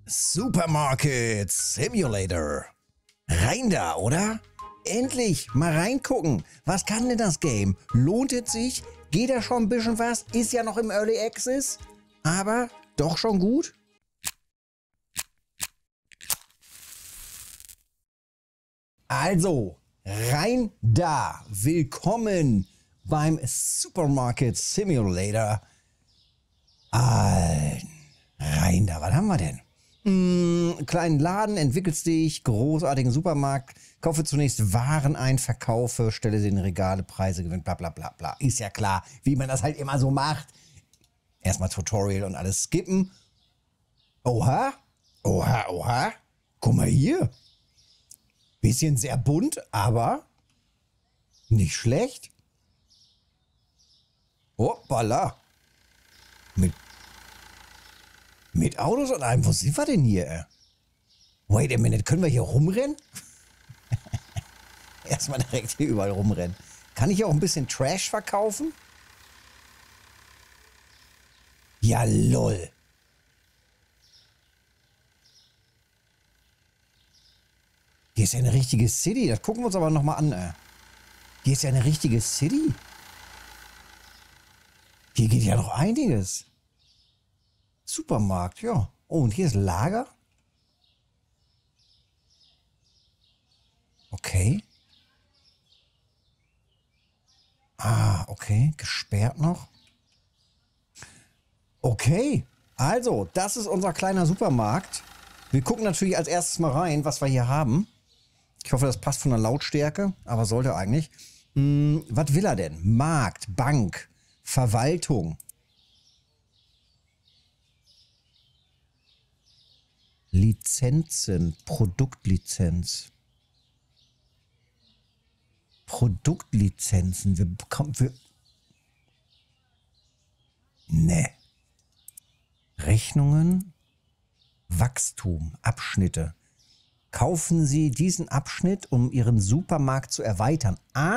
Supermarket Simulator. Rein da, oder? Endlich mal reingucken. Was kann denn das Game? Lohnt es sich? Geht da schon ein bisschen was? Ist ja noch im Early Access, aber doch schon gut. Also, rein da. Willkommen beim Supermarket Simulator. Rein da. Was haben wir denn? Kleinen Laden, entwickelst dich, großartigen Supermarkt, kaufe zunächst Waren ein, verkaufe, stelle sie in Regale, Preise, gewinnt, bla bla bla bla. Ist ja klar, wie man das halt immer so macht. Erstmal Tutorial und alles skippen. Oha, oha, oha. Guck mal hier. Bisschen sehr bunt, aber nicht schlecht. Hoppala. Mit Autos und allem. Wo sind wir denn hier? Wait a minute, können wir hier rumrennen? Erstmal direkt hier überall rumrennen. Kann ich auch ein bisschen Trash verkaufen? Ja, lol. Hier ist ja eine richtige City. Das gucken wir uns aber nochmal an. Hier ist ja eine richtige City. Hier geht ja noch einiges. Supermarkt, ja. Oh, und hier ist Lager. Okay. Okay. Gesperrt noch. Okay. Also, das ist unser kleiner Supermarkt. Wir gucken natürlich als erstes mal rein, was wir hier haben. Ich hoffe, das passt von der Lautstärke, aber sollte eigentlich. Was will er denn? Markt, Bank, Verwaltung. Lizenzen, Produktlizenz. Produktlizenzen. Wir bekommen Ne. Rechnungen, Wachstum, Abschnitte. Kaufen Sie diesen Abschnitt, um Ihren Supermarkt zu erweitern.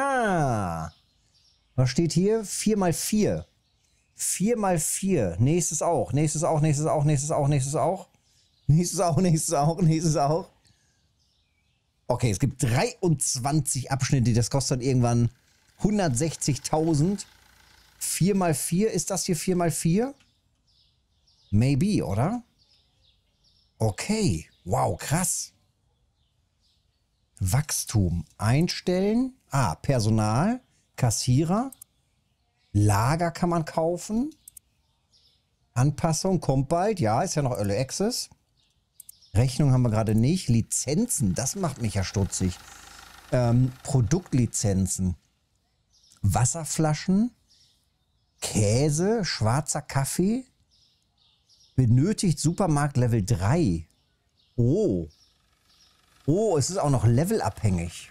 Was steht hier? 4x4. 4x4. Nächstes auch. Nächstes auch, nächstes auch, nächstes auch, nächstes auch. Nächstes auch, nächstes auch, nächstes auch. Okay, es gibt 23 Abschnitte, das kostet dann irgendwann 160.000. 4x4, ist das hier 4x4? Maybe, oder? Okay, wow, krass. Wachstum, einstellen. Personal, Kassierer. Lager kann man kaufen. Anpassung, kommt bald. Ja, ist ja noch Early Access. Rechnung haben wir gerade nicht. Lizenzen, das macht mich ja stutzig. Produktlizenzen. Wasserflaschen. Käse, schwarzer Kaffee. Benötigt Supermarkt Level 3. Oh, es ist auch noch levelabhängig.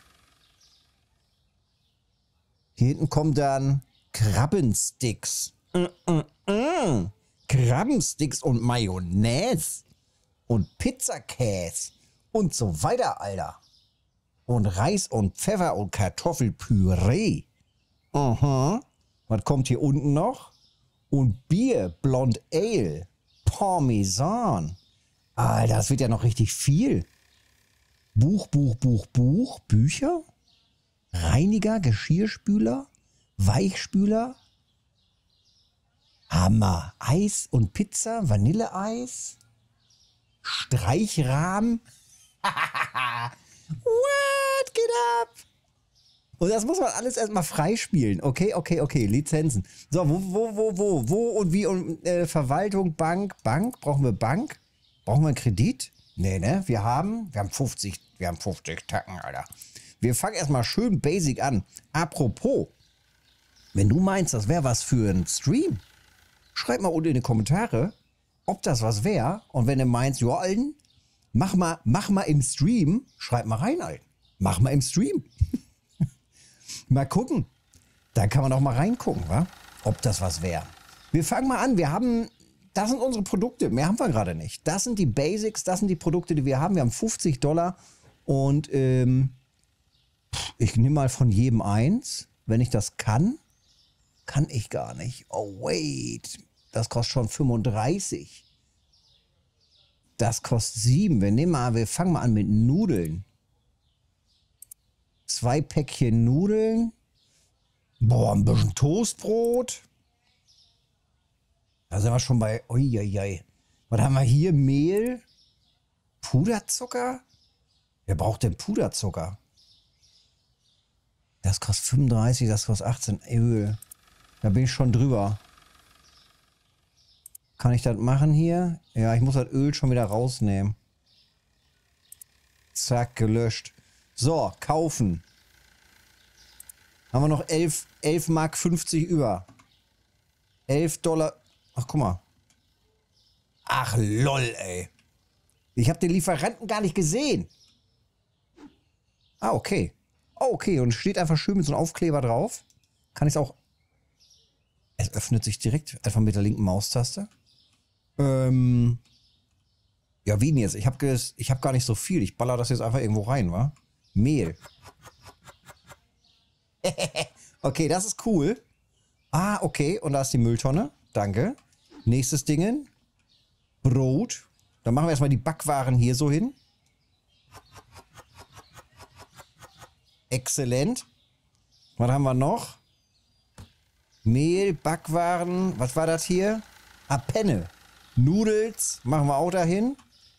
Hier hinten kommen dann Krabbensticks. Krabbensticks und Mayonnaise. Und Pizzakäse. Und so weiter, Alter. Und Reis und Pfeffer und Kartoffelpüree. Aha. Was kommt hier unten noch? Und Bier, Blond Ale, Parmesan. Alter, das wird ja noch richtig viel. Buch, Bücher. Reiniger, Geschirrspüler, Weichspüler. Hammer. Eis und Pizza, Vanilleeis. Streichrahmen. What? Geht ab? Und das muss man alles erstmal freispielen. Okay. Lizenzen. So, wo und wie und Verwaltung, Bank. Brauchen wir Bank? Brauchen wir einen Kredit? Nee, ne? Wir haben 50 Tacken, Alter. Wir fangen erstmal schön basic an. Apropos, wenn du meinst, das wäre was für einen Stream, schreib mal unten in die Kommentare, ob das was wäre. Und wenn du meinst, ja, Alten, mach mal im Stream, schreib mal rein, Alten. Mach mal im Stream. Mal gucken. Da kann man auch mal reingucken, wa? Ob das was wäre. Wir fangen mal an. Das sind unsere Produkte. Mehr haben wir gerade nicht. Das sind die Basics, das sind die Produkte, die wir haben. Wir haben $50 und ich nehme mal von jedem eins. Wenn ich das kann ich gar nicht. Oh, wait. Das kostet schon 35. Das kostet 7. Wir fangen mal an mit Nudeln. 2 Päckchen Nudeln. Boah, ein bisschen Toastbrot. Da sind wir schon bei... Uiuiui. Was haben wir hier? Mehl? Puderzucker? Wer braucht denn Puderzucker? Das kostet 35, das kostet 18. Öl. Da bin ich schon drüber. Kann ich das machen hier? Ja, ich muss das Öl schon wieder rausnehmen. Zack, gelöscht. So, kaufen. Haben wir noch 11 Mark 50 über. 11 Dollar. Ach, guck mal. Ach, lol, ey. Ich habe den Lieferanten gar nicht gesehen. Ah, okay. Oh, okay. Und steht einfach schön mit so einem Aufkleber drauf. Kann ich es auch... Es öffnet sich direkt. Einfach mit der linken Maustaste. Ja, wie denn jetzt? Ich hab gar nicht so viel. Ich baller das jetzt einfach irgendwo rein, wa? Mehl. Okay, das ist cool. Ah, okay. Und da ist die Mülltonne. Danke. Nächstes Ding. Brot. Dann machen wir erstmal die Backwaren hier so hin. Exzellent. Was haben wir noch? Mehl, Backwaren. Was war das hier? Ah, Penne. Nudels. Machen wir auch dahin.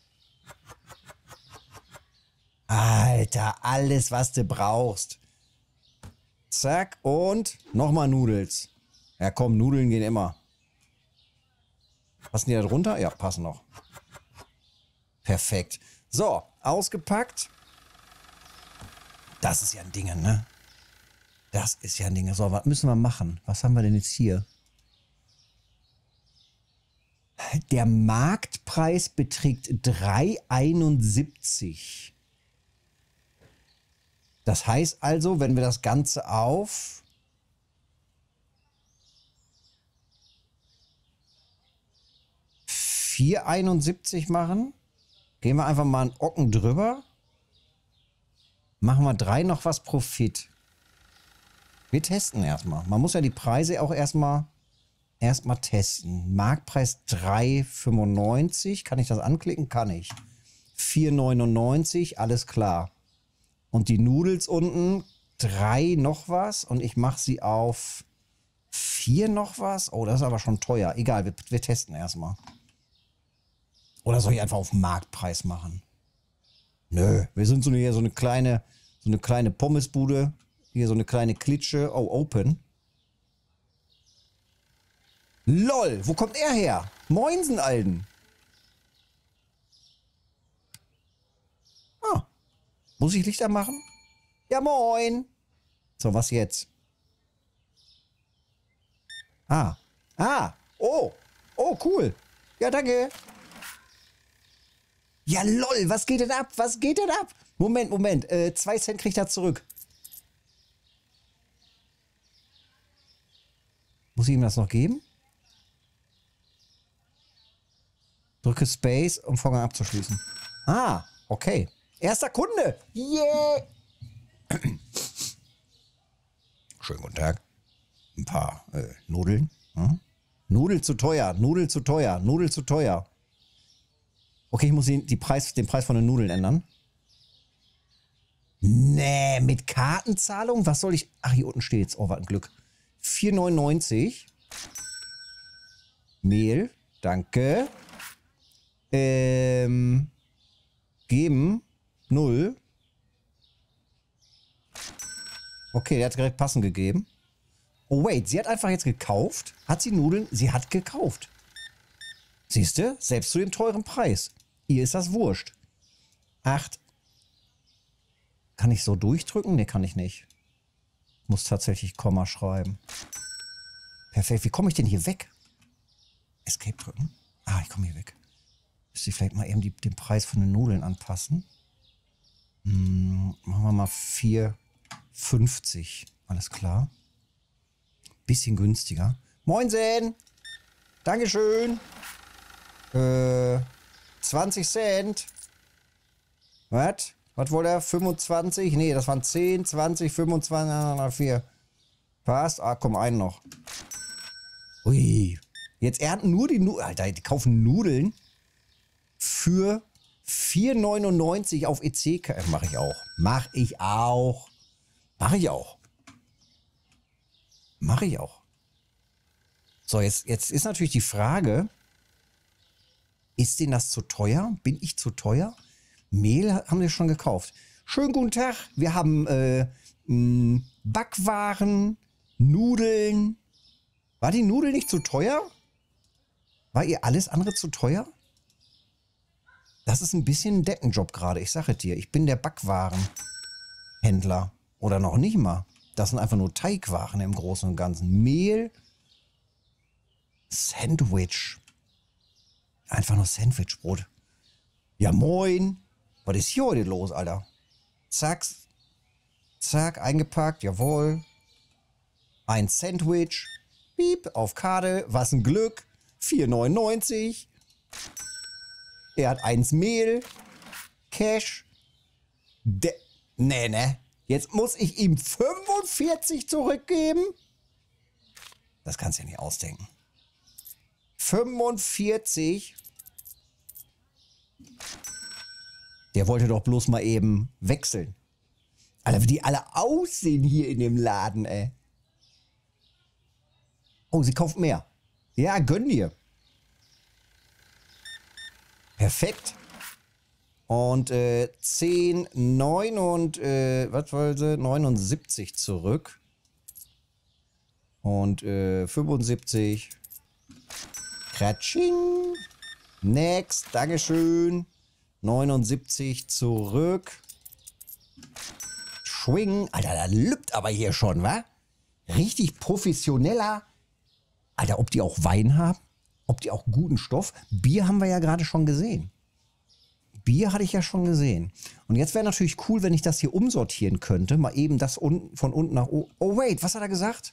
Alter, alles, was du brauchst. Zack. Und nochmal Nudels. Ja, komm, Nudeln gehen immer. Passen die da drunter? Ja, passen noch. Perfekt. So, ausgepackt. Das ist ja ein Ding, ne? Das ist ja ein Ding. So, was müssen wir machen? Was haben wir denn jetzt hier? Der Marktpreis beträgt 3,71. Das heißt also, wenn wir das Ganze auf 4,71 machen, gehen wir einfach mal einen Ocken drüber. Machen wir 3 noch was Profit. Wir testen erstmal. Man muss ja die Preise auch erstmal testen. Marktpreis 3,95. Kann ich das anklicken? Kann ich. 4,99. Alles klar. Und die Nudels unten 3 noch was. Und ich mache sie auf 4 noch was. Oh, das ist aber schon teuer. Egal, wir testen erstmal. Oder soll ich einfach auf Marktpreis machen? Nö, wir sind hier so eine kleine Pommesbude. Hier so eine kleine Klitsche. Oh, open. LOL, wo kommt er her? Moinsen, Alten. Ah, muss ich Lichter machen? Ja, moin. So, was jetzt? Ah, oh, cool. Ja, danke. Ja, lol, was geht denn ab? Was geht denn ab? Moment. 2 Cent kriegt er zurück. Muss ich ihm das noch geben? Drücke Space, um Vorgang abzuschließen. Ah, okay. Erster Kunde. Yeah. Schönen guten Tag. Ein paar Nudeln. Hm? Nudel zu teuer. Okay, ich muss den Preis von den Nudeln ändern. Nee, mit Kartenzahlung? Was soll ich... Ach, hier unten steht's. Oh, was ein Glück. 4,99. Mehl. Danke. Geben. 0. Okay, der hat direkt passend gegeben. Oh, wait. Sie hat einfach jetzt gekauft. Hat sie Nudeln? Sie hat gekauft. Siehst du? Selbst zu dem teuren Preis. Ihr ist das wurscht. 8. Kann ich so durchdrücken? Ne, kann ich nicht. Muss tatsächlich Komma schreiben. Perfekt. Wie komme ich denn hier weg? Escape drücken. Ah, ich komme hier weg. Müsste ich vielleicht mal eben den Preis von den Nudeln anpassen. Machen wir mal 4,50. Alles klar. Bisschen günstiger. Moinsen! Dankeschön! 20 Cent. Was? Was wollte er? 25? Nee, das waren 10, 20, 25, 4. Passt. Ah, komm, einen noch. Ui. Jetzt ernten nur die Nudeln. Alter, die kaufen Nudeln. für 4,99 auf EC. Mache ich auch. Mache ich auch. Mache ich auch. Mache ich auch. So, jetzt ist natürlich die Frage, ist denen das zu teuer? Bin ich zu teuer? Mehl haben wir schon gekauft. Schönen guten Tag. Wir haben Backwaren, Nudeln. War die Nudel nicht zu teuer? War ihr alles andere zu teuer? Das ist ein bisschen ein Deckenjob gerade. Ich sage dir, ich bin der Backwarenhändler. Oder noch nicht mal. Das sind einfach nur Teigwaren im Großen und Ganzen. Mehl, Sandwich. Einfach nur Sandwichbrot. Ja, moin. Was ist hier heute los, Alter? Zack. Zack, eingepackt. Jawohl. Ein Sandwich. Piep, auf Karte. Was ein Glück. 4,99. Er hat 1 Mehl. Cash. Ne. Jetzt muss ich ihm 45 zurückgeben? Das kannst du ja nicht ausdenken. 45. Der wollte doch bloß mal eben wechseln. Alter, wie die alle aussehen hier in dem Laden, ey. Oh, sie kauft mehr. Ja, gönn dir. Perfekt. Und 10, 9 und was wollte sie? 79 zurück. Und 75. Kratsching. Next. Dankeschön. 79 zurück. Schwing. Alter, da lübt aber hier schon, wa? Richtig professioneller. Alter, ob die auch Wein haben? Ob die auch guten Stoff? Bier haben wir ja gerade schon gesehen. Bier hatte ich ja schon gesehen. Und jetzt wäre natürlich cool, wenn ich das hier umsortieren könnte. Mal eben das von unten nach oben. Oh, wait, was hat er gesagt?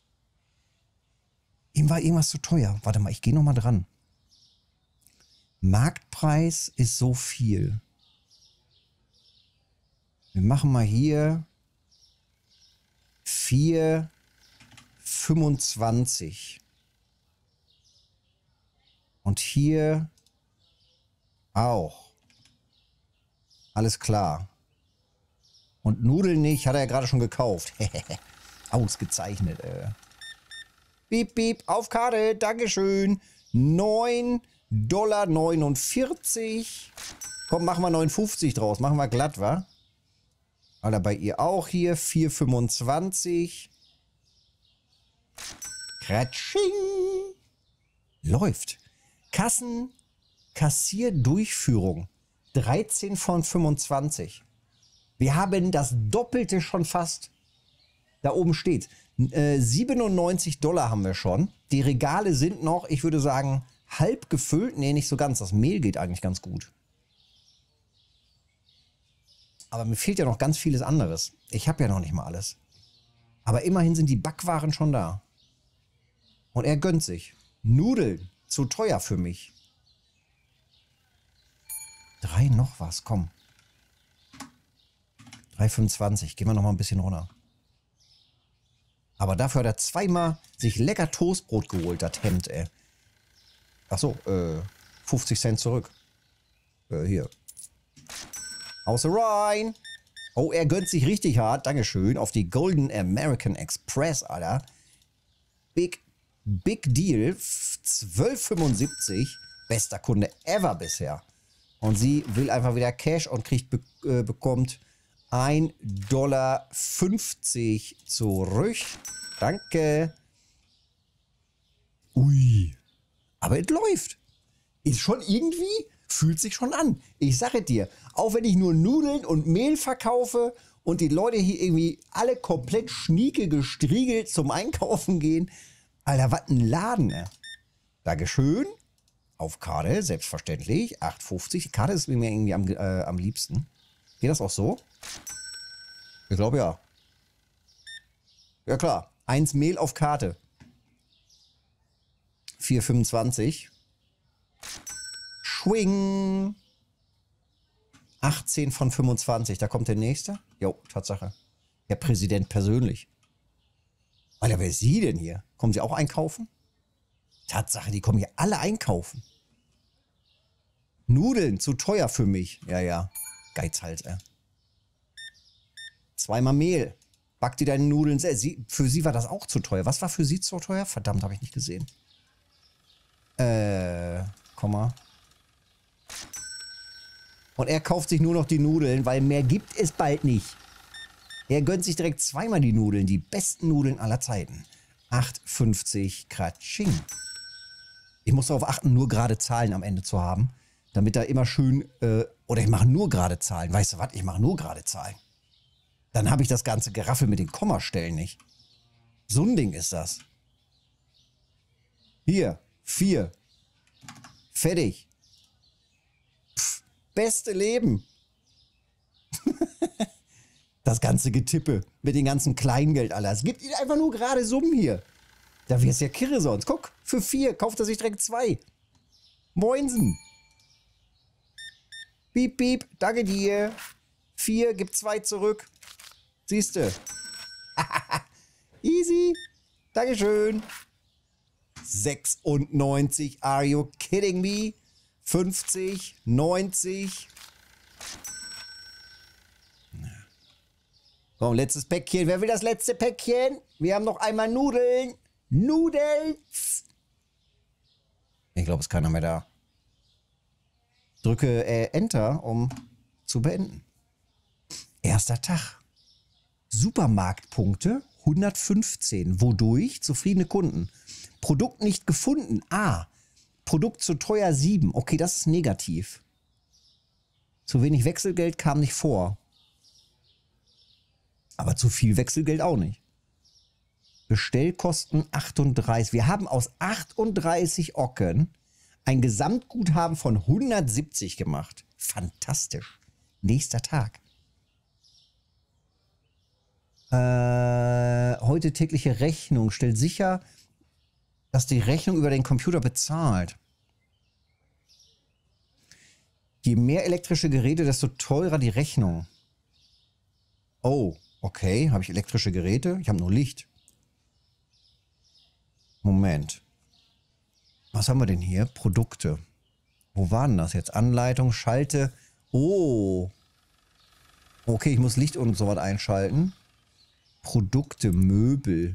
Ihm war irgendwas zu teuer. Warte mal, ich gehe nochmal dran. Marktpreis ist so viel. Wir machen mal hier 4,25. Und hier auch. Alles klar. Und Nudeln nicht, hat er ja gerade schon gekauft. Ausgezeichnet. Piep, piep, auf Karte, Dankeschön. 9,49 $. Komm, machen wir 59 draus. Machen wir glatt, wa? Alter, bei ihr auch hier. 4,25. Kratsching. Läuft. Kassierdurchführung. 13 von 25. Wir haben das Doppelte schon fast. Da oben steht. 97 $ haben wir schon. Die Regale sind noch, ich würde sagen, halb gefüllt. Nee, nicht so ganz. Das Mehl geht eigentlich ganz gut. Aber mir fehlt ja noch ganz vieles anderes. Ich habe ja noch nicht mal alles. Aber immerhin sind die Backwaren schon da. Und er gönnt sich. Nudeln. Zu teuer für mich. 3 noch was, komm. 3,25. Gehen wir noch mal ein bisschen runter. Aber dafür hat er zweimal sich lecker Toastbrot geholt, das Hemd, ey. Achso, 50 Cent zurück. Hier. Aus rein. Oh, er gönnt sich richtig hart. Dankeschön. Auf die Golden American Express, Alter. Big Deal. 12,75. Bester Kunde ever bisher. Und sie will einfach wieder Cash und bekommt 1,50 $ zurück. Danke. Ui. Aber es läuft. Ist schon irgendwie, fühlt sich schon an. Ich sage dir, auch wenn ich nur Nudeln und Mehl verkaufe und die Leute hier irgendwie alle komplett schnieke gestriegelt zum Einkaufen gehen. Alter, was ein Laden, ey. Dankeschön. Auf Karte, selbstverständlich. 8,50. Die Karte ist mir irgendwie am liebsten. Geht das auch so? Ich glaube ja. Ja klar. 1 Mehl auf Karte. 4,25. Schwing. 18 von 25. Da kommt der nächste. Jo, Tatsache. Herr Präsident persönlich. Alter, wer ist sie denn hier? Kommen Sie auch einkaufen? Tatsache, die kommen hier alle einkaufen. Nudeln, zu teuer für mich. Ja, ja. Geizhals, ey. Zweimal Mehl. Back dir deine Nudeln selbst. Für sie war das auch zu teuer. Was war für sie zu teuer? Verdammt, habe ich nicht gesehen. Komm mal. Und er kauft sich nur noch die Nudeln, weil mehr gibt es bald nicht. Er gönnt sich direkt zweimal die Nudeln. Die besten Nudeln aller Zeiten. 8,50 Kratsching. Ich muss darauf achten, nur gerade Zahlen am Ende zu haben. Damit da immer schön, oder ich mache nur gerade Zahlen. Weißt du was? Ich mache nur gerade Zahlen. Dann habe ich das ganze Geraffel mit den Kommastellen nicht. So ein Ding ist das. Hier, 4. Fertig. Pff, beste Leben. Das ganze Getippe mit dem ganzen Kleingeld, Alter. Es gibt einfach nur gerade Summen hier. Da wär's ja kirre sonst. Guck, für 4 kauft er sich direkt 2. Moinsen. Piep, piep, danke dir. 4, gib 2 zurück. Siehste. Easy. Dankeschön. 96. Are you kidding me? 50, 90. Komm, letztes Päckchen. Wer will das letzte Päckchen? Wir haben noch einmal Nudeln. Nudels. Ich glaube, es ist keiner mehr da. Drücke Enter, um zu beenden. Erster Tag. Supermarktpunkte 115. Wodurch? Zufriedene Kunden. Produkt nicht gefunden. Ah. Produkt zu teuer 7. Okay, das ist negativ. Zu wenig Wechselgeld kam nicht vor. Aber zu viel Wechselgeld auch nicht. Bestellkosten 38. Wir haben aus 38 Ocken ein Gesamtguthaben von 170 gemacht. Fantastisch. Nächster Tag. Heute tägliche Rechnung. Stellt sicher, dass die Rechnung über den Computer bezahlt. Je mehr elektrische Geräte, desto teurer die Rechnung. Oh, okay. Habe ich elektrische Geräte? Ich habe nur Licht. Moment. Was haben wir denn hier? Produkte. Wo waren das jetzt? Anleitung, Schalte. Oh. Okay, ich muss Licht und sowas einschalten. Produkte, Möbel.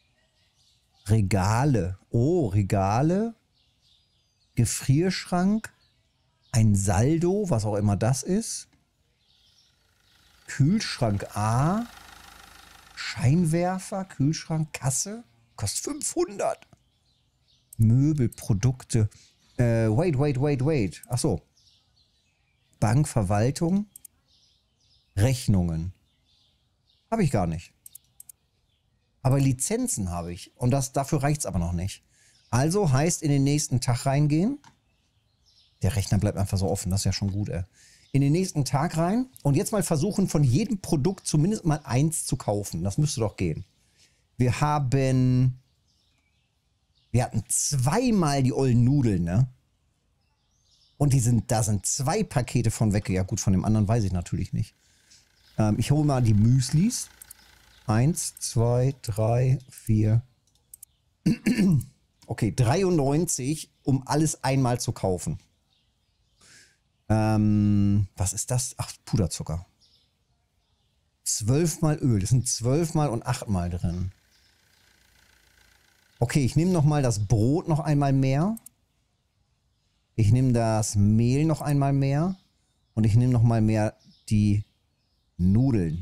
Regale. Oh, Regale. Gefrierschrank. Ein Saldo, was auch immer das ist. Kühlschrank A. Scheinwerfer, Kühlschrank, Kasse. Kostet 500. Möbel, Produkte. Wait. Ach so. Bankverwaltung. Rechnungen. Habe ich gar nicht. Aber Lizenzen habe ich. Und dafür reicht es aber noch nicht. Also heißt in den nächsten Tag reingehen. Der Rechner bleibt einfach so offen. Das ist ja schon gut, ey. In den nächsten Tag rein. Und jetzt mal versuchen, von jedem Produkt zumindest mal 1 zu kaufen. Das müsste doch gehen. Wir hatten 2-mal die ollen Nudeln, ne? Und da sind 2 Pakete von weg. Ja gut, von dem anderen weiß ich natürlich nicht. Ich hole mal die Müslis. 1, 2, 3, 4. Okay, 93, um alles einmal zu kaufen. Was ist das? Ach, Puderzucker. 12-mal Öl. Das sind 12-mal und 8-mal drin. Okay, ich nehme nochmal das Brot noch einmal mehr. Ich nehme das Mehl noch einmal mehr. Und ich nehme nochmal mehr die Nudeln.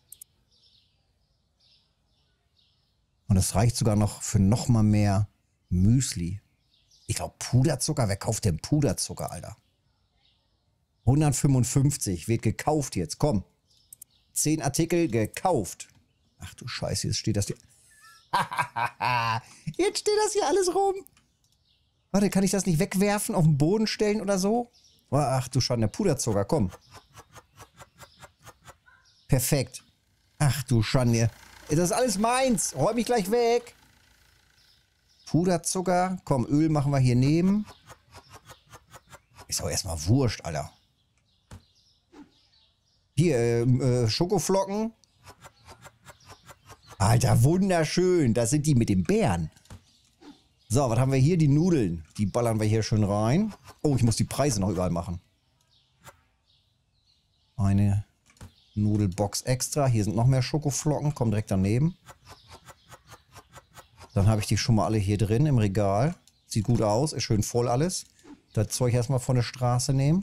Und es reicht sogar noch für nochmal mehr Müsli. Ich glaube, Puderzucker. Wer kauft denn Puderzucker, Alter? 155 wird gekauft jetzt. Komm. 10 Artikel gekauft. Ach du Scheiße, jetzt steht das hier. Jetzt steht das hier alles rum. Warte, kann ich das nicht wegwerfen, auf den Boden stellen oder so? Ach du Schande, Puderzucker, komm. Perfekt. Ach du Schande. Das ist alles meins. Räum ich gleich weg. Puderzucker. Komm, Öl machen wir hier neben. Ist auch erstmal wurscht, Alter. Hier, Schokoflocken. Alter, wunderschön. Das sind die mit den Beeren. So, was haben wir hier? Die Nudeln. Die ballern wir hier schön rein. Oh, ich muss die Preise noch überall machen. Eine Nudelbox extra. Hier sind noch mehr Schokoflocken. Kommen direkt daneben. Dann habe ich die schon mal alle hier drin im Regal. Sieht gut aus. Ist schön voll alles. Das Zeug erstmal von der Straße nehmen.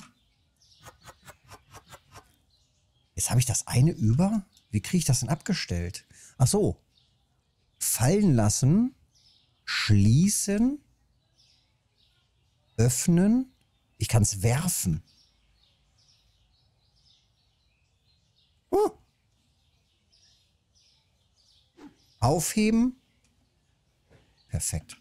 Jetzt habe ich das eine über. Wie kriege ich das denn abgestellt? Ach so. Fallen lassen. Schließen. Öffnen. Ich kann es werfen. Aufheben. Perfekt.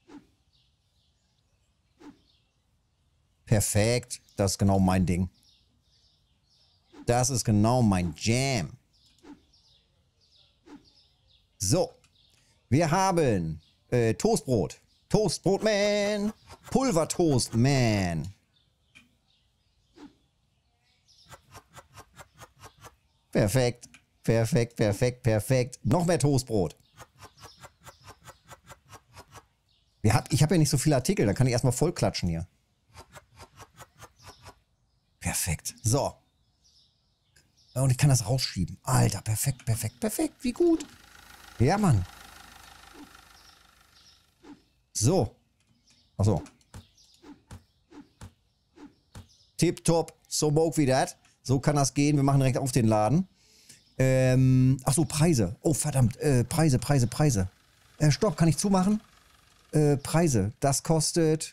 Perfekt. Das ist genau mein Ding. Das ist genau mein Jam. So. Wir haben Toastbrot. Toastbrotman. Pulvertoastman. Perfekt. Perfekt, perfekt, perfekt. Noch mehr Toastbrot. Ich habe ja nicht so viele Artikel, dann kann ich erstmal voll klatschen hier. Perfekt. So. Und ich kann das rausschieben. Alter, perfekt, perfekt, perfekt. Wie gut. Ja, Mann. So. Achso. Tipptopp. So moke wie das. So kann das gehen. Wir machen direkt auf den Laden. Achso, Preise. Oh, verdammt. Preise. Stopp, kann ich zumachen? Preise. Das kostet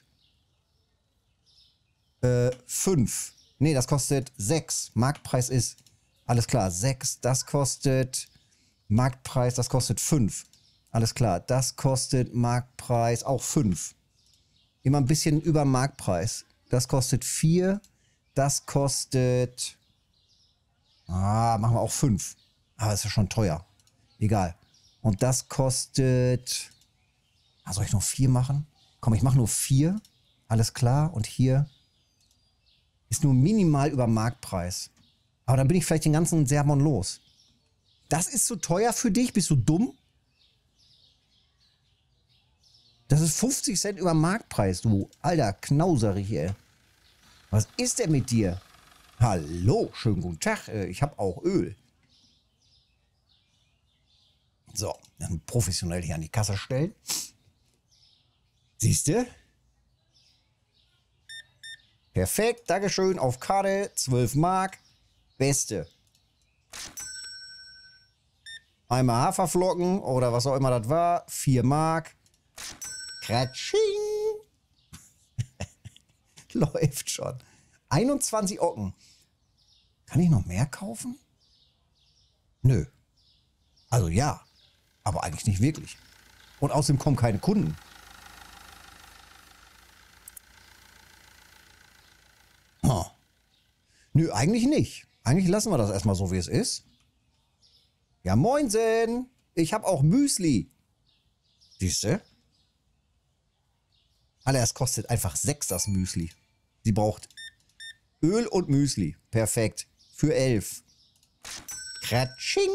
5. Nee, das kostet 6. Marktpreis ist, alles klar, 6. Das kostet, Marktpreis, das kostet 5. Alles klar, das kostet Marktpreis auch 5. Immer ein bisschen über Marktpreis. Das kostet 4. Das kostet, machen wir auch 5. Aber ist ja schon teuer. Egal. Und das kostet, soll ich noch 4 machen? Komm, ich mache nur 4. Alles klar. Und hier ist nur minimal über Marktpreis. Aber dann bin ich vielleicht den ganzen Sermon los. Das ist zu teuer für dich? Bist du dumm? Das ist 50 Cent über Marktpreis, du alter Knauserich, ey. Was ist denn mit dir? Hallo, schönen guten Tag. Ich habe auch Öl. So, dann professionell hier an die Kasse stellen. Siehst du? Perfekt, Dankeschön. Auf Karte, 12 Mark. Beste. Einmal Haferflocken oder was auch immer das war. 4 Mark. Kratsching. Läuft schon. 21 Ocken. Kann ich noch mehr kaufen? Nö. Also ja, aber eigentlich nicht wirklich. Und außerdem kommen keine Kunden. Oh. Nö, eigentlich nicht. Eigentlich lassen wir das erstmal so, wie es ist. Ja, moinsen. Ich habe auch Müsli. Siehst du? Alter, es kostet einfach 6 das Müsli. Sie braucht Öl und Müsli. Perfekt. Für 11. Kratsching.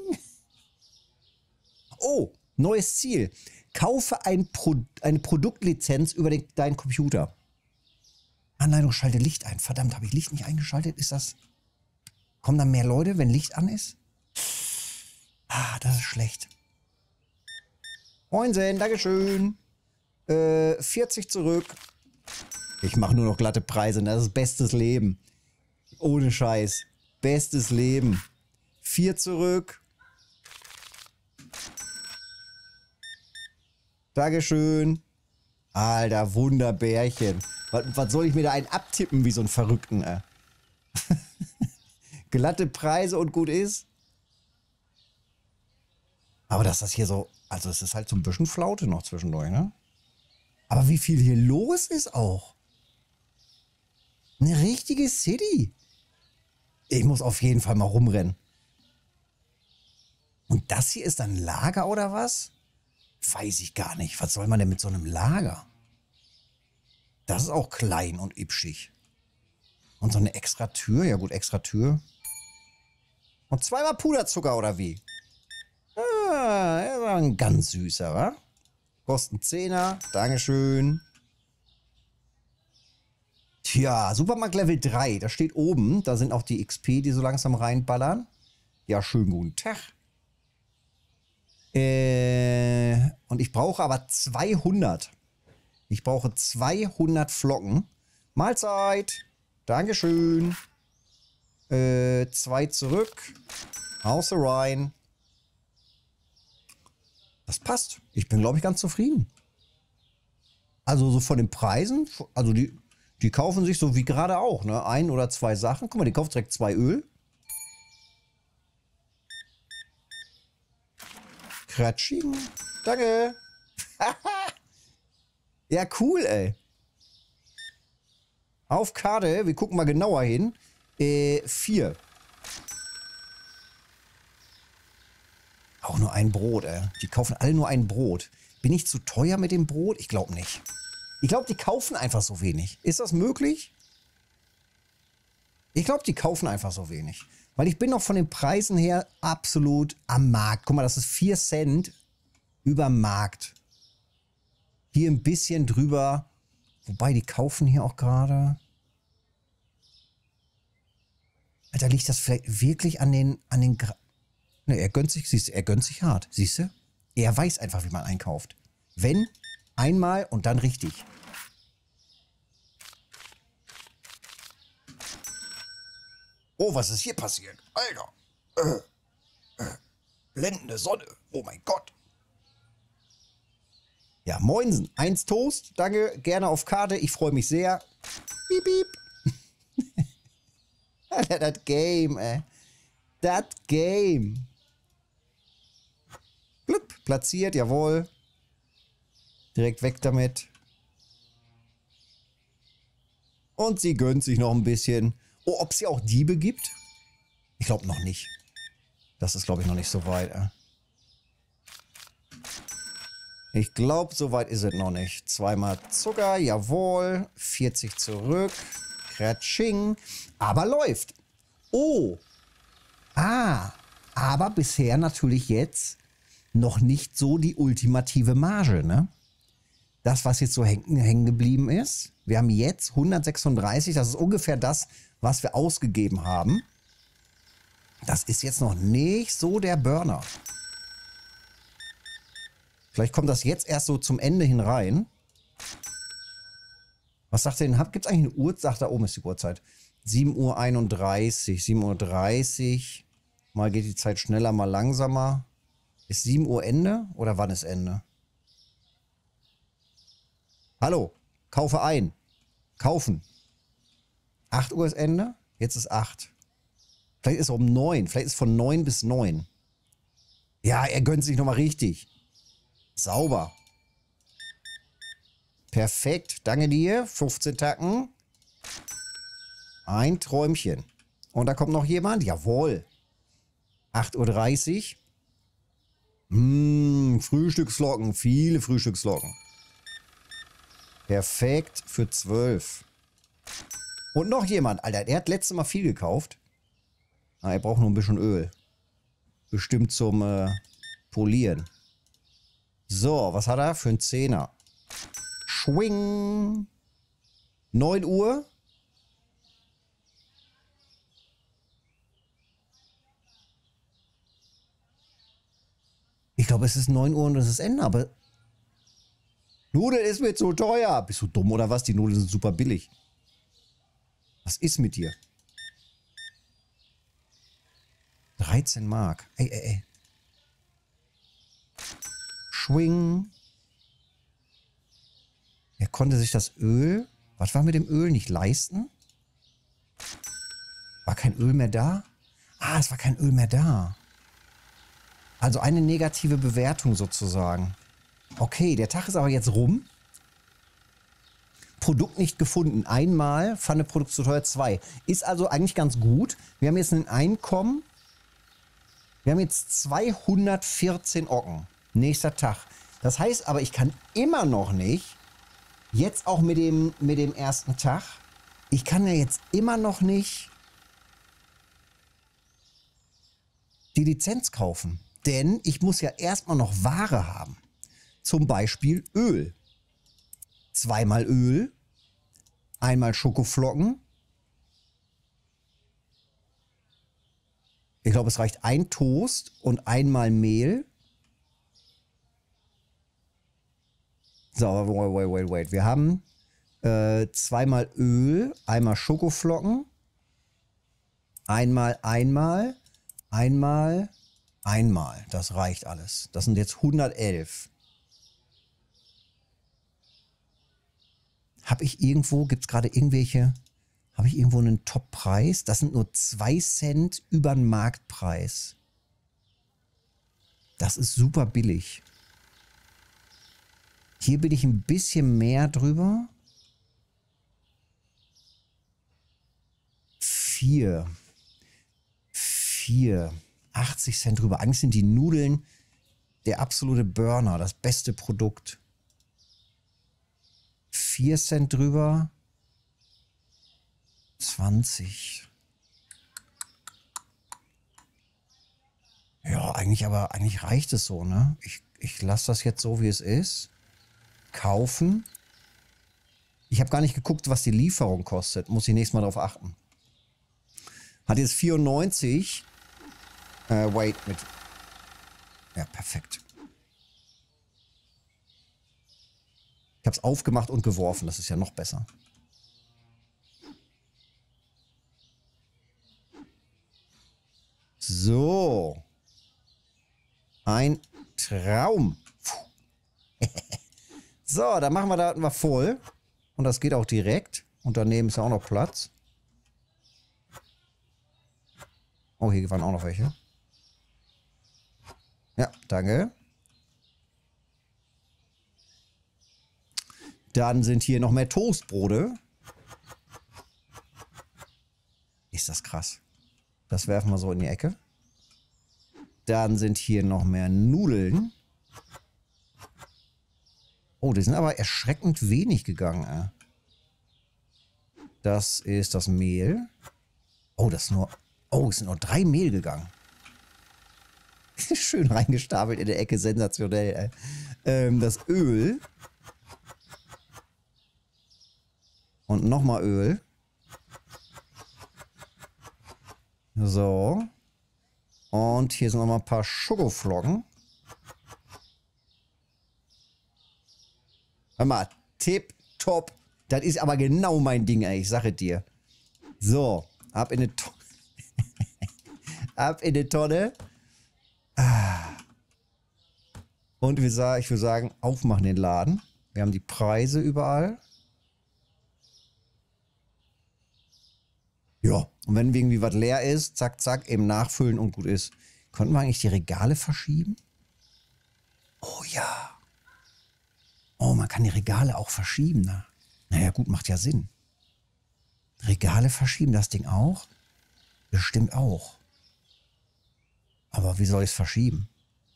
Oh, neues Ziel. Kaufe eine Produktlizenz über deinen Computer. Anleitung, schalte Licht ein. Verdammt, habe ich Licht nicht eingeschaltet? Ist das... Kommen dann mehr Leute, wenn Licht an ist? Das ist schlecht. Moinsen, Dankeschön. 40 zurück. Ich mache nur noch glatte Preise. Das ist bestes Leben. Ohne Scheiß. Bestes Leben. 4 zurück. Dankeschön. Alter, Wunderbärchen. Was soll ich mir da einen abtippen wie so ein Verrückten? Glatte Preise und gut ist. Aber dass das hier so... Also es ist halt so ein bisschen Flaute noch zwischendurch, ne? Aber wie viel hier los ist auch. Eine richtige City. Ich muss auf jeden Fall mal rumrennen. Und das hier ist dann Lager oder was? Weiß ich gar nicht. Was soll man denn mit so einem Lager? Das ist auch klein und ibschig. Und so eine extra Tür. Ja gut, extra Tür. Und 2-mal Puderzucker oder wie? Er war ein ganz süßer, wa? Kosten 10er. Dankeschön. Tja, Supermarkt Level 3, das steht oben. Da sind auch die XP, die so langsam reinballern. Ja, schönen guten Tag. Und ich brauche aber 200. Ich brauche 200 Flocken. Mahlzeit. Dankeschön. 2 zurück. Außer rein. Das passt. Ich bin, glaube ich, ganz zufrieden. Also so von den Preisen, also die kaufen sich so wie gerade auch, ne? 1 oder 2 Sachen. Guck mal, die kauft direkt 2 Öl. Kratsching. Danke. Ja, cool, ey. Auf Karte, wir gucken mal genauer hin. 4. Auch nur ein Brot, ey. Die kaufen alle nur ein Brot. Bin ich zu teuer mit dem Brot? Ich glaube nicht. Ich glaube, die kaufen einfach so wenig. Ist das möglich? Ich glaube, die kaufen einfach so wenig. Weil ich bin noch von den Preisen her absolut am Markt. Guck mal, das ist 4 Cent über Markt. Hier ein bisschen drüber. Wobei, die kaufen hier auch gerade. Alter, liegt das vielleicht wirklich an den ne, er gönnt sich, siehst du, er gönnt sich hart. Siehst du? Er weiß einfach, wie man einkauft. Wenn, einmal und dann richtig. Oh, was ist hier passiert? Alter. Blendende Sonne. Oh mein Gott. Ja, moinsen. 1 Toast. Danke. Gerne auf Karte. Ich freue mich sehr. Piep, piep. Alter, das Game, ey. Das Game. Blub, platziert, jawohl. Direkt weg damit. Und sie gönnt sich noch ein bisschen. Oh, ob es ja auch Diebe gibt? Ich glaube noch nicht. Das ist, glaube ich, noch nicht so weit. Ich glaube, so weit ist es noch nicht. 2-mal Zucker, jawohl. 40 zurück. Kratsching. Aber läuft. Oh. Ah. Aber bisher natürlich jetzt noch nicht so die ultimative Marge, ne? Das, was jetzt so hängen geblieben ist. Wir haben jetzt 136. Das ist ungefähr das, was wir ausgegeben haben. Das ist jetzt noch nicht so der Burner. Vielleicht kommt das jetzt erst so zum Ende hin rein. Was sagt ihr denn? Gibt es eigentlich eine Uhr? Sagt, da oben ist die Uhrzeit. 7:31 Uhr. 7:30 Uhr. Mal geht die Zeit schneller, mal langsamer. Ist 7 Uhr Ende oder wann ist Ende? Hallo, kaufe ein. Kaufen. 8 Uhr ist Ende, jetzt ist 8. Vielleicht ist es um 9, vielleicht ist es von 9 bis 9. Ja, er gönnt sich nochmal richtig. Sauber. Perfekt, danke dir. 15 Tacken. Ein Träumchen. Und da kommt noch jemand? Jawohl. 8:30 Uhr. Frühstücksflocken, viele Frühstücksflocken. Perfekt für 12. Und noch jemand, Alter, der hat letztes Mal viel gekauft. Ah, er braucht nur ein bisschen Öl. Bestimmt zum Polieren. So, was hat er für einen 10er? Schwing. 9 Uhr. Ich glaube, es ist 9 Uhr und es ist Ende, aber Nudeln ist mir zu teuer. Bist du dumm oder was? Die Nudeln sind super billig. Was ist mit dir? 13 Mark. Ey. Schwing. Er konnte sich das Öl, was war mit dem Öl, nicht leisten? War kein Öl mehr da? Ah, es war kein Öl mehr da. Also eine negative Bewertung sozusagen. Okay, der Tag ist aber jetzt rum. Produkt nicht gefunden. Einmal, Pfanneprodukt zu teuer 2. Ist also eigentlich ganz gut. Wir haben jetzt ein Einkommen. Wir haben jetzt 214 Ocken. Nächster Tag. Das heißt aber, ich kann immer noch nicht, jetzt auch mit dem ersten Tag, ich kann ja jetzt immer noch nicht die Lizenz kaufen. Denn ich muss ja erstmal noch Ware haben. Zum Beispiel Öl. 2-mal Öl. Einmal Schokoflocken. Ich glaube, es reicht ein Toast und einmal Mehl. So, wait. Wir haben zweimal Öl, einmal Schokoflocken, einmal. Das reicht alles. Das sind jetzt 111. Habe ich irgendwo, gibt es gerade irgendwelche, habe ich irgendwo einen Top-Preis? Das sind nur 2 Cent über den Marktpreis. Das ist super billig. Hier bin ich ein bisschen mehr drüber. 4. 80 Cent drüber. Eigentlich sind die Nudeln der absolute Burner, das beste Produkt. 4 Cent drüber. 20. Ja, eigentlich reicht es so, ne? Ich lasse das jetzt so, wie es ist. Kaufen. Ich habe gar nicht geguckt, was die Lieferung kostet. Muss ich nächstes Mal darauf achten. Hat jetzt 94. Mit. Ja, perfekt. Ich habe es aufgemacht und geworfen. Das ist ja noch besser. So. Ein Traum. So, dann machen wir da mal voll. Und das geht auch direkt. Und daneben ist ja auch noch Platz. Oh, hier waren auch noch welche. Ja, danke. Dann sind hier noch mehr Toastbrote. Ist das krass. Das werfen wir so in die Ecke. Dann sind hier noch mehr Nudeln. Oh, die sind aber erschreckend wenig gegangen. Das ist das Mehl. Oh, das ist nur... Oh, es sind nur 3 Mehl gegangen. Schön reingestapelt in der Ecke, sensationell. Das Öl. Und nochmal Öl. So. Und hier sind nochmal ein paar Schokoflocken. Hör mal, tipptopp. Das ist aber genau mein Ding, ey. Ich sage dir. So, ab in die Tonne. Ab in die Tonne. Und ich würde sagen, aufmachen den Laden. Wir haben die Preise überall. Ja, und wenn irgendwie was leer ist, zack, zack, eben nachfüllen und gut ist. Könnten wir eigentlich die Regale verschieben? Oh ja. Oh, man kann die Regale auch verschieben. Ne? Naja, gut, macht ja Sinn. Regale verschieben, das Ding auch? Bestimmt auch. Aber wie soll ich es verschieben?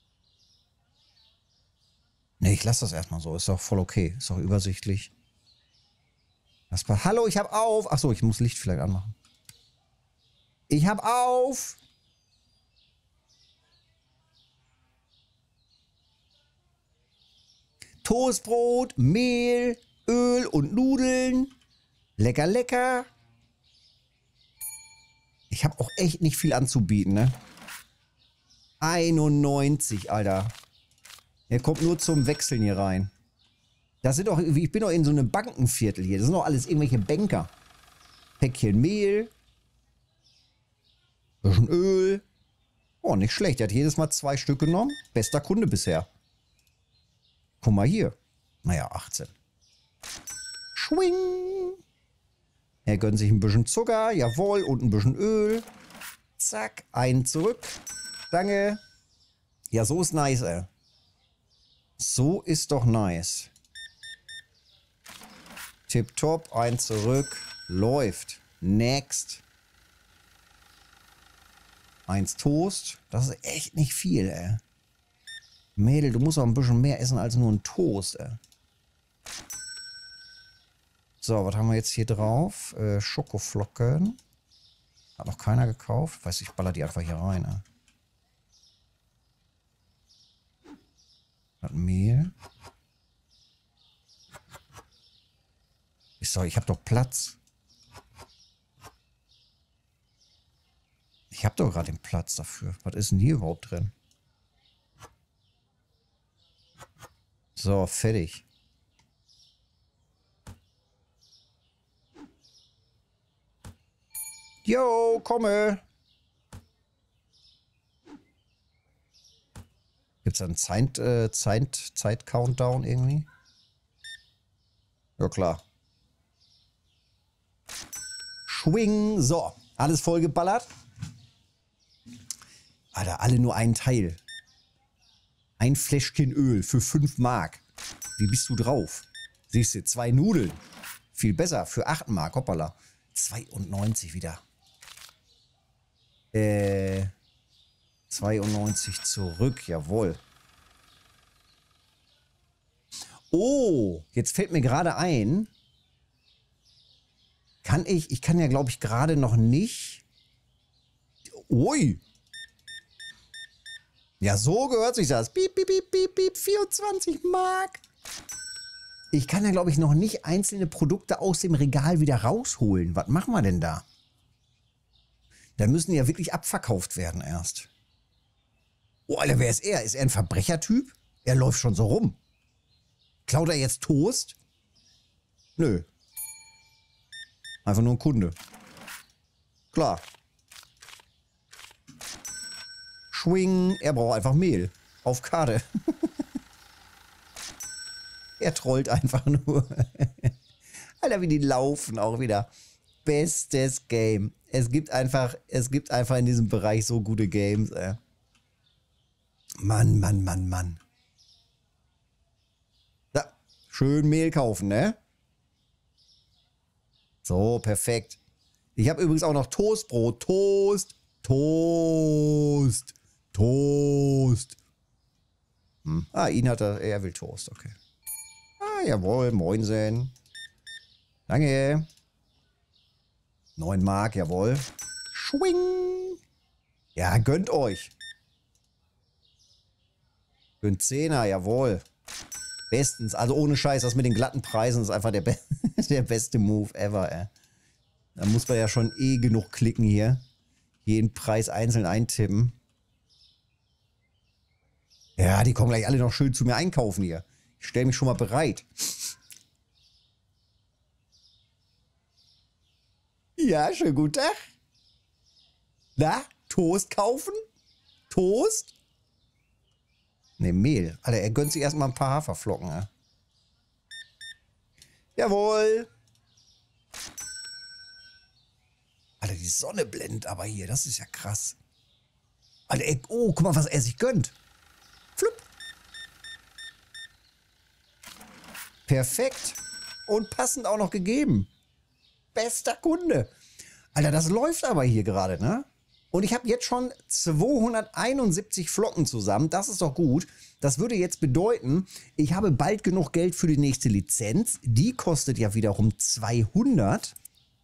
Ne, ich lasse das erstmal so. Ist doch voll okay. Ist doch übersichtlich. Hallo, ich hab auf. Achso, ich muss Licht vielleicht anmachen. Ich hab auf. Toastbrot, Mehl, Öl und Nudeln. Lecker, lecker. Ich habe auch echt nicht viel anzubieten, ne? 91, Alter. Er kommt nur zum Wechseln hier rein. Das sind doch, ich bin doch in so einem Bankenviertel hier. Das sind doch alles irgendwelche Banker. Päckchen Mehl. Bisschen Öl. Oh, nicht schlecht. Er hat jedes Mal 2 Stück genommen. Bester Kunde bisher. Guck mal hier. Naja, 18. Schwing. Er gönnt sich ein bisschen Zucker. Jawohl. Und ein bisschen Öl. Zack. Einen zurück. Danke. Ja, so ist nice, ey. So ist doch nice. Tipptopp. Ein zurück. Läuft. Next. 1 Toast. Das ist echt nicht viel, ey. Mädel, du musst auch ein bisschen mehr essen als nur ein Toast, ey. So, was haben wir jetzt hier drauf? Schokoflocken. Hat noch keiner gekauft. Weiß ich, baller die einfach hier rein, ey. Das Mehl. Ich habe doch Platz. Ich habe doch gerade den Platz dafür. Was ist denn hier überhaupt drin? So, fertig. Jo, komme. Gibt es da einen Zeit-Countdown irgendwie? Ja, klar. Schwing. So, alles vollgeballert. Alter, alle nur einen Teil. Ein Fläschchen Öl für 5 Mark. Wie bist du drauf? Siehst du, 2 Nudeln. Viel besser, für 8 Mark. Hoppala. 92 wieder. 92 zurück, jawohl. Oh, jetzt fällt mir gerade ein. Ich kann ja, glaube ich, gerade noch nicht. Ui. Ja, so gehört sich das. Piep, piep, piep, piep, piep, 24 Mark. Ich kann ja, glaube ich, noch nicht einzelne Produkte aus dem Regal wieder rausholen. Was machen wir denn da? Da müssen die ja wirklich abverkauft werden erst. Oh, Alter, wer ist er? Ist er ein Verbrechertyp? Er läuft schon so rum. Klaut er jetzt Toast? Nö. Einfach nur ein Kunde. Klar. Schwing. Er braucht einfach Mehl. Auf Karte. Er trollt einfach nur. Alter, wie die laufen auch wieder. Bestes Game. Es gibt einfach in diesem Bereich so gute Games, ey. Mann, Mann, Mann, Mann. Da, schön Mehl kaufen, ne? So, perfekt. Ich habe übrigens auch noch Toastbrot. Toast. Toast. Toast. Ah, er will Toast, okay. Ah, jawohl, moinsen. Danke. 9 Mark, jawohl. Schwing. Ja, gönnt euch. Gönnt 10er, jawohl. Bestens. Also ohne Scheiß, das mit den glatten Preisen ist einfach der beste Move ever, ey. Da muss man ja schon genug klicken hier. Jeden Preis einzeln eintippen. Ja, die kommen gleich alle noch schön zu mir einkaufen hier. Ich stelle mich schon mal bereit. Ja, schönen guten Tag. Na, Toast kaufen? Toast? Ne, Mehl. Alter, er gönnt sich erstmal ein paar Haferflocken. Ja. Jawohl. Alter, die Sonne blendet aber hier. Das ist ja krass. Alter, ey, oh, guck mal, was er sich gönnt. Flupp. Perfekt. Und passend auch noch gegeben. Bester Kunde. Alter, das läuft aber hier gerade, ne? Und ich habe jetzt schon 271 Flocken zusammen. Das ist doch gut. Das würde jetzt bedeuten, ich habe bald genug Geld für die nächste Lizenz. Die kostet ja wiederum 200.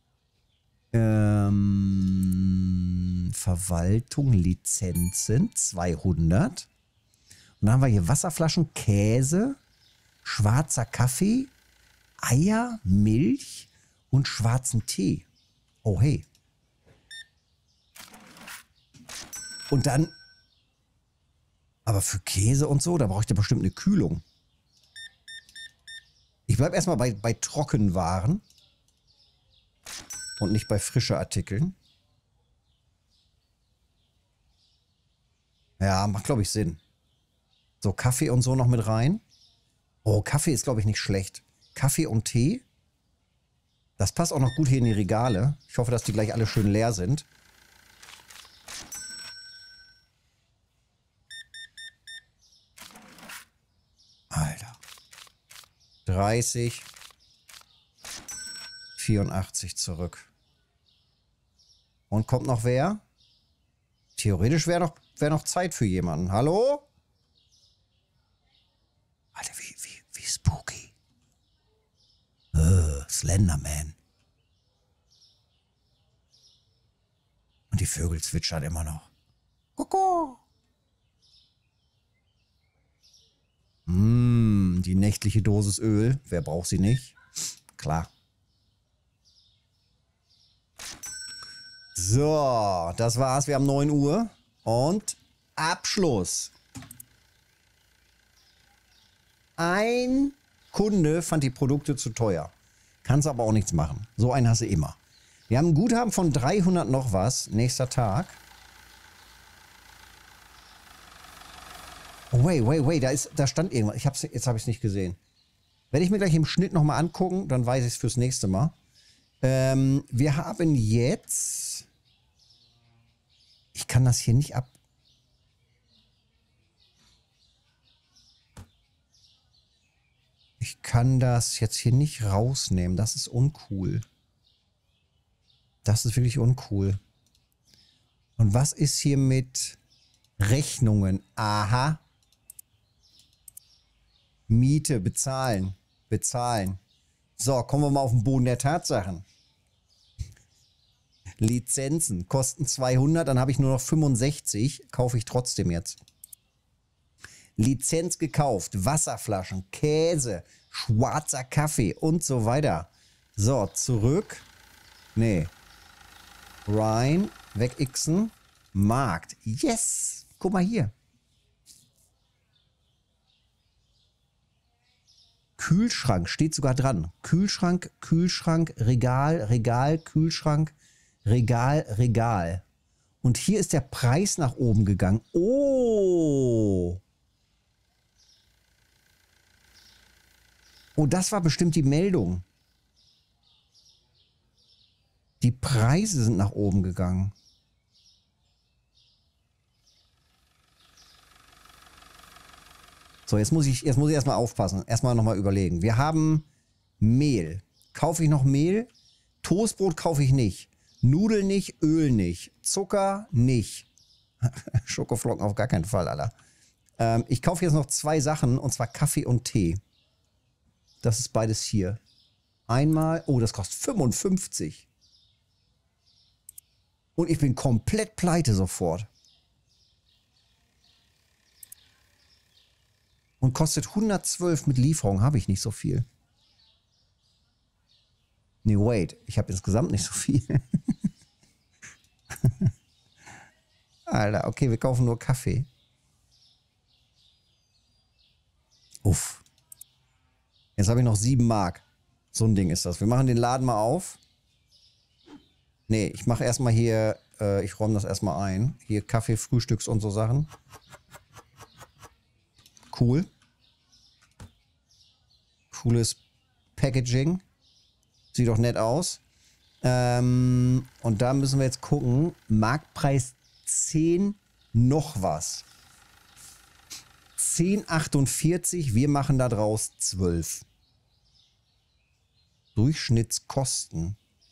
Verwaltung, Lizenzen, 200. Und dann haben wir hier Wasserflaschen, Käse, schwarzer Kaffee, Eier, Milch und schwarzen Tee. Oh hey. Und dann, aber für Käse und so, da brauche ich ja bestimmt eine Kühlung. Ich bleibe erstmal bei Trockenwaren und nicht bei frischen Artikeln. Ja, macht glaube ich Sinn. So, Kaffee und so noch mit rein. Oh, Kaffee ist glaube ich nicht schlecht. Kaffee und Tee. Das passt auch noch gut hier in die Regale. Ich hoffe, dass die gleich alle schön leer sind. Alter. 30. 84 zurück. Und kommt noch wer? Theoretisch wäre noch Zeit für jemanden. Hallo? Alter, wie spooky. Slenderman. Und die Vögel zwitschern immer noch. Kuckuck. Die nächtliche Dosis Öl. Wer braucht sie nicht? Klar. So, das war's. Wir haben 9 Uhr. Und Abschluss. Ein Kunde fand die Produkte zu teuer. Kannst aber auch nichts machen. So einen hast du immer. Wir haben ein Guthaben von 300 noch was. Nächster Tag. Oh, wait. Da stand irgendwas. Jetzt habe ich es nicht gesehen. Werde ich mir gleich im Schnitt nochmal angucken, dann weiß ich es fürs nächste Mal. Wir haben jetzt... Ich kann das hier nicht ab... Ich kann das jetzt hier nicht rausnehmen. Das ist uncool. Das ist wirklich uncool. Und was ist hier mit Rechnungen? Aha. Miete, bezahlen. Bezahlen. So, kommen wir mal auf den Boden der Tatsachen. Lizenzen kosten 200, dann habe ich nur noch 65. Kaufe ich trotzdem jetzt. Lizenz gekauft, Wasserflaschen, Käse, schwarzer Kaffee und so weiter. So, zurück. Nee. Rein, wegixen, Markt. Yes! Guck mal hier. Kühlschrank steht sogar dran. Kühlschrank, Kühlschrank, Regal, Regal, Kühlschrank, Regal, Regal. Und hier ist der Preis nach oben gegangen. Oh! Oh, das war bestimmt die Meldung. Die Preise sind nach oben gegangen. So, jetzt muss ich erstmal aufpassen. Erstmal nochmal überlegen. Wir haben Mehl. Kaufe ich noch Mehl? Toastbrot kaufe ich nicht. Nudeln nicht, Öl nicht. Zucker nicht. Schokoflocken auf gar keinen Fall, Alter. Ich kaufe jetzt noch 2 Sachen, und zwar Kaffee und Tee. Das ist beides hier. Einmal, oh, das kostet 55. Und ich bin komplett pleite sofort. Und kostet 112 mit Lieferung, habe ich nicht so viel. Nee, wait, ich habe insgesamt nicht so viel. Alter, okay, wir kaufen nur Kaffee. Uff. Jetzt habe ich noch 7 Mark. So ein Ding ist das. Wir machen den Laden mal auf. Nee, ich mache erstmal hier, ich räume das erstmal ein. Hier Kaffee, Frühstücks und so Sachen. Cool. Cooles Packaging. Sieht doch nett aus. Und da müssen wir jetzt gucken. Marktpreis 10 noch was. 10,48. Wir machen da draus 12. Durchschnittskosten.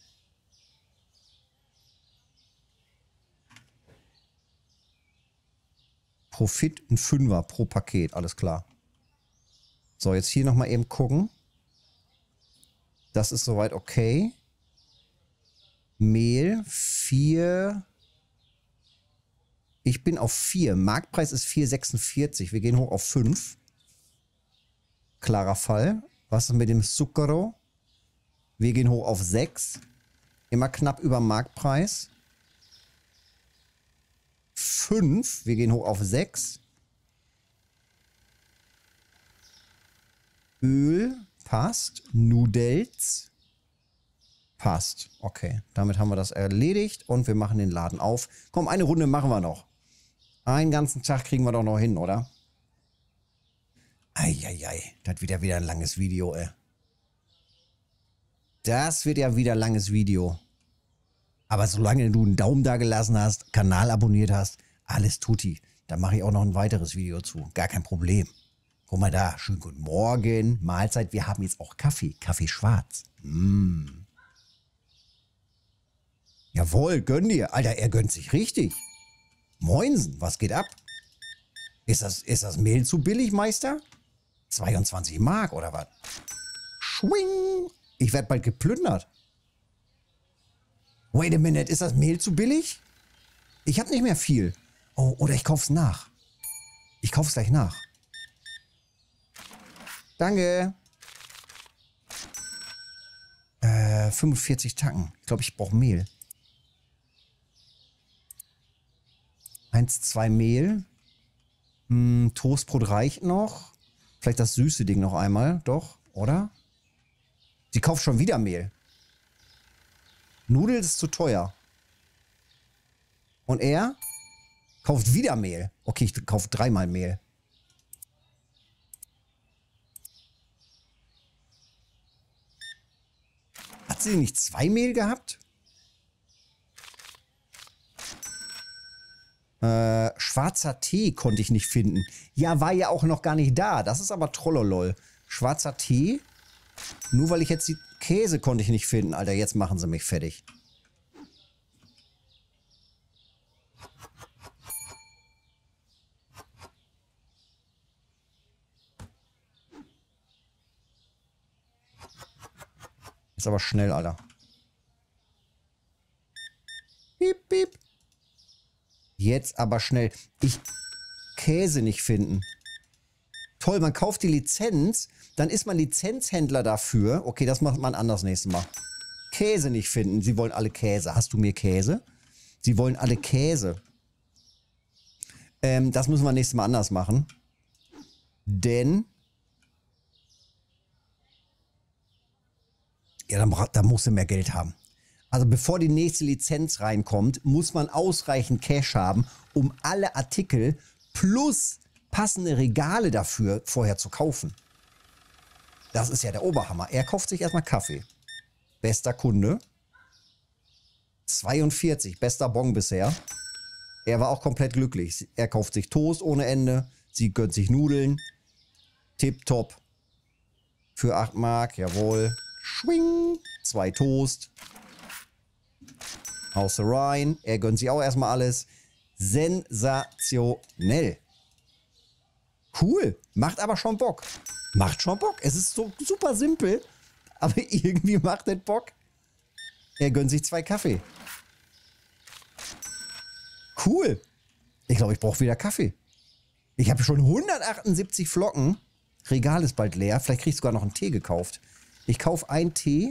Profit ein 5er pro Paket, alles klar. So, jetzt hier nochmal eben gucken. Das ist soweit okay. Mehl 4. Ich bin auf 4. Marktpreis ist 4,46. Wir gehen hoch auf 5. Klarer Fall. Was ist mit dem Zucchero? Wir gehen hoch auf 6. Immer knapp über Marktpreis. 5. Wir gehen hoch auf 6. Öl passt. Nudels passt. Okay, damit haben wir das erledigt und wir machen den Laden auf. Komm, eine Runde machen wir noch. Einen ganzen Tag kriegen wir doch noch hin, oder? Eieiei, das wird ja wieder ein langes Video, ey. Das wird ja wieder ein langes Video. Aber solange du einen Daumen da gelassen hast, Kanal abonniert hast, alles tutti. Da mache ich auch noch ein weiteres Video zu. Gar kein Problem. Guck mal da, schönen guten Morgen, Mahlzeit. Wir haben jetzt auch Kaffee, Kaffee schwarz. Jawohl, gönn dir. Alter, er gönnt sich richtig. Moinsen, was geht ab? Ist das Mehl zu billig, Meister? 22 Mark oder was? Schwing! Ich werde bald geplündert. Wait a minute, ist das Mehl zu billig? Ich habe nicht mehr viel. Oh, oder ich kauf's nach. Ich kauf's gleich nach. Danke. 45 Tacken. Ich glaube, ich brauche Mehl. 1, 2 Mehl. Toastbrot reicht noch. Vielleicht das süße Ding noch einmal. Doch, oder? Sie kauft schon wieder Mehl. Nudeln ist zu teuer. Und er kauft wieder Mehl. Okay, ich kaufe 3-mal Mehl. Hat sie nicht 2 Mehl gehabt? Schwarzer Tee konnte ich nicht finden. Ja, war ja auch noch gar nicht da. Das ist aber Trollolol. Schwarzer Tee? Nur weil ich jetzt die Käse konnte ich nicht finden. Alter, jetzt machen sie mich fertig. Ist aber schnell, Alter. Piep, piep. Jetzt aber schnell. Ich Käse nicht finden. Toll, man kauft die Lizenz, dann ist man Lizenzhändler dafür. Okay, das macht man anders nächstes Mal. Käse nicht finden. Sie wollen alle Käse. Hast du mir Käse? Sie wollen alle Käse. Das müssen wir nächstes Mal anders machen. Denn ja, da musst du mehr Geld haben. Also bevor die nächste Lizenz reinkommt, muss man ausreichend Cash haben, um alle Artikel plus passende Regale dafür vorher zu kaufen. Das ist ja der Oberhammer. Er kauft sich erstmal Kaffee. Bester Kunde. 42, bester Bon bisher. Er war auch komplett glücklich. Er kauft sich Toast ohne Ende. Sie gönnt sich Nudeln. Tipptopp. Für 8 Mark, jawohl. Schwing. 2 Toast. Haus Rhein. Er gönnt sich auch erstmal alles. Sensationell. Cool. Macht aber schon Bock. Macht schon Bock. Es ist so super simpel. Aber irgendwie macht es Bock. Er gönnt sich 2 Kaffee. Cool. Ich glaube, ich brauche wieder Kaffee. Ich habe schon 178 Flocken. Regal ist bald leer. Vielleicht kriege ich sogar noch einen Tee gekauft. Ich kaufe einen Tee.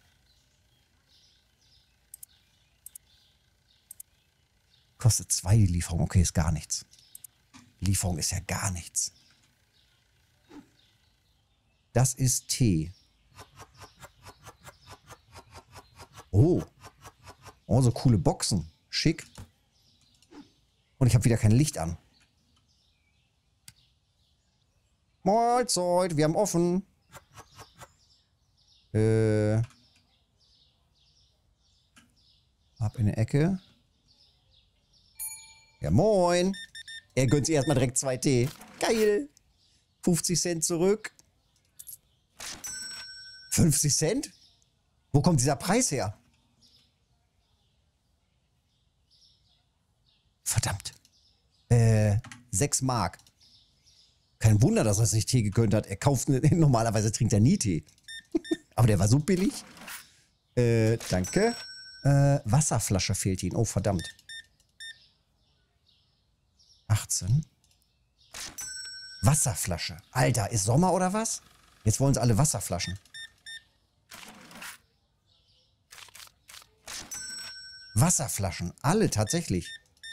Kostet 2 die Lieferung. Okay, ist gar nichts. Lieferung ist ja gar nichts. Das ist Tee. Oh. Oh, so coole Boxen. Schick. Und ich habe wieder kein Licht an. Mahlzeit, wir haben offen. Ab in der Ecke. Ja, moin. Er gönnt sich erstmal direkt 2 Tee. Geil. 50 Cent zurück. 50 Cent? Wo kommt dieser Preis her? Verdammt. 6 Mark. Kein Wunder, dass er sich Tee gegönnt hat. Er kauft, normalerweise trinkt er nie Tee. Aber der war so billig. Danke. Wasserflasche fehlt ihm. Oh, verdammt. 18. Wasserflasche. Alter, ist Sommer oder was? Jetzt wollen sie alle Wasserflaschen. Wasserflaschen. Alle tatsächlich.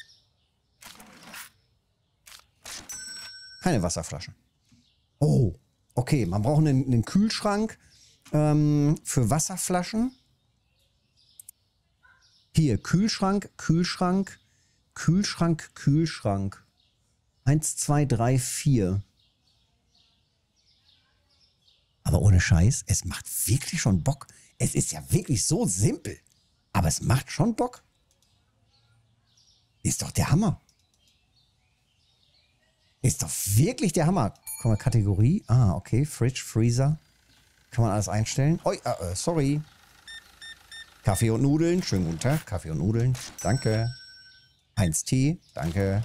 Keine Wasserflaschen. Oh, okay. Man braucht einen Kühlschrank für Wasserflaschen. Hier, Kühlschrank, Kühlschrank, Kühlschrank, Kühlschrank. 1, 2, 3, 4. Aber ohne Scheiß, es macht wirklich schon Bock. Es ist ja wirklich so simpel. Aber es macht schon Bock. Ist doch der Hammer. Ist doch wirklich der Hammer. Guck mal, Kategorie. Ah, okay. Fridge, Freezer. Kann man alles einstellen. Oh, sorry. Kaffee und Nudeln. Schönen guten Tag. Kaffee und Nudeln. Danke. 1 Tee. Danke.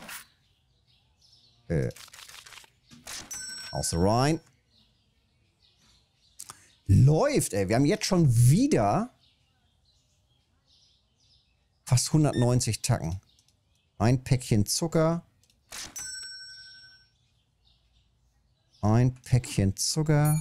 Außer rein. Läuft, ey. Wir haben jetzt schon wieder fast 190 Tacken. Ein Päckchen Zucker. Ein Päckchen Zucker.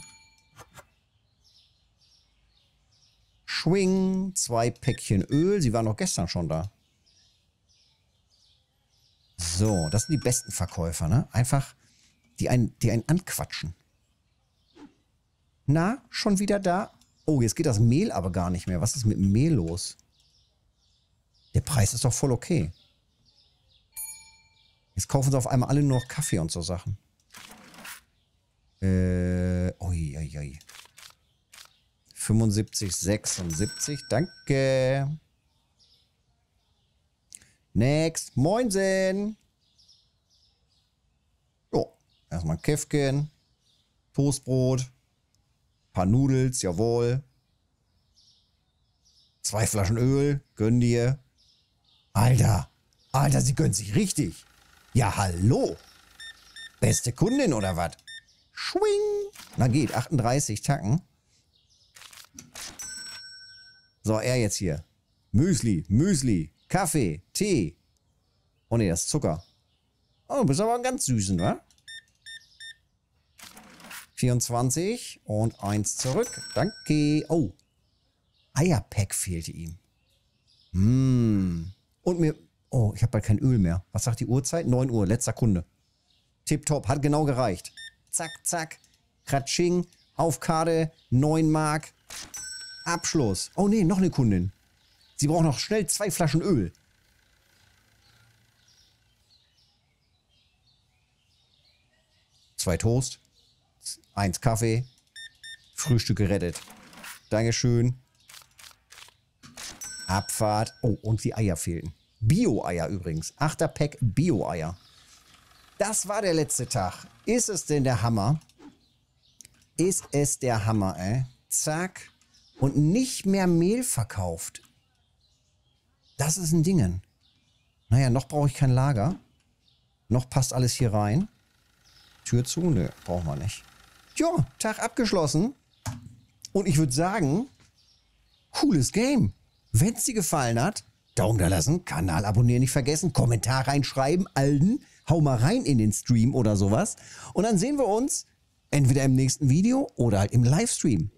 Schwing. 2 Päckchen Öl. Sie waren doch gestern schon da. So, das sind die besten Verkäufer, ne? Einfach, die einen anquatschen. Na, schon wieder da? Oh, jetzt geht das Mehl aber gar nicht mehr. Was ist mit dem Mehl los? Der Preis ist doch voll okay. Jetzt kaufen sie auf einmal alle nur noch Kaffee und so Sachen. Ui, ui, ui. 75, 76, danke. Next, Moinsen. Jo, erstmal ein Käffchen, Toastbrot, paar Nudels, jawohl. 2 Flaschen Öl, gönn dir. Alter, Alter, sie gönnt sich richtig. Ja, hallo. Beste Kundin oder was? Schwing. Na geht, 38 Tacken. So, er jetzt hier. Müsli, Müsli, Kaffee, Tee. Oh ne, das ist Zucker. Oh, du bist aber ein ganz süßen, wa? 24 und 1 zurück. Danke. Oh, Eierpack fehlte ihm. Und mir... Oh, ich habe bald kein Öl mehr. Was sagt die Uhrzeit? 9 Uhr, letzter Kunde. Tipptopp, hat genau gereicht. Zack, zack, Kratsching, auf Karte, 9 Mark. Abschluss. Oh nee, noch eine Kundin. Sie braucht noch schnell 2 Flaschen Öl. Zwei Toast, 1 Kaffee, Frühstück gerettet. Dankeschön. Abfahrt. Oh, und die Eier fehlten. Bio-Eier übrigens. 8er Pack Bio-Eier. Das war der letzte Tag. Ist es denn der Hammer? Ist es der Hammer, ey? Zack. Und nicht mehr Mehl verkauft. Das ist ein Dingen. Naja, noch brauche ich kein Lager. Noch passt alles hier rein. Tür zu? Nö, brauchen wir nicht. Ja, Tag abgeschlossen. Und ich würde sagen, cooles Game. Wenn es dir gefallen hat, Daumen da lassen, Kanal abonnieren nicht vergessen, Kommentar reinschreiben, Alden, hau mal rein in den Stream oder sowas. Und dann sehen wir uns entweder im nächsten Video oder halt im Livestream.